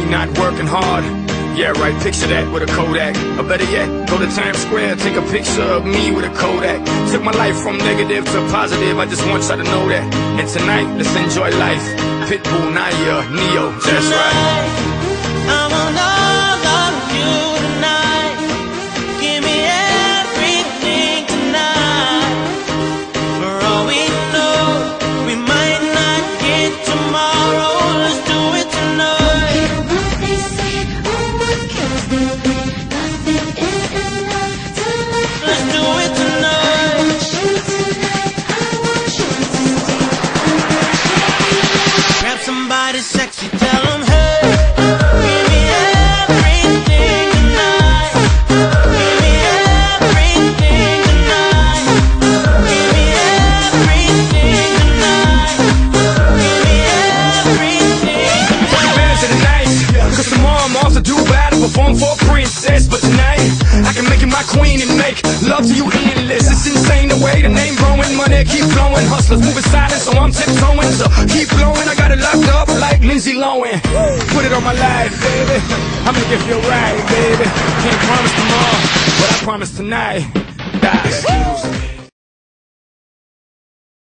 not working hard. Yeah, right, picture that with a Kodak. Or better yet, go to Times Square, take a picture of me with a Kodak. Took my life from negative to positive, I just want y'all to know that. And tonight, let's enjoy life. Pitbull, Naya, Neo, that's right. I want all of you tonight. Give me everything tonight. For all we know, we might not get tomorrow. Let's do it tonight. Let's do it tonight. Grab somebody sexy, tell them hey. Give me everything tonight. Give me everything tonight. Give me everything tonight. Give me everything tonight. To the night, cause tomorrow I'm off to Dubai to perform for a princess. But tonight, I can make you my queen and make love to you endless. It's insane the way the name growing, money keep flowing. Hustlers moving silent, so I'm tiptoeing. So keep blowing, I got it locked up like Lindsay Lohan. Put it on my life, baby. I'm gonna give you a ride, baby. Can't promise tomorrow, but I promise tonight. Die.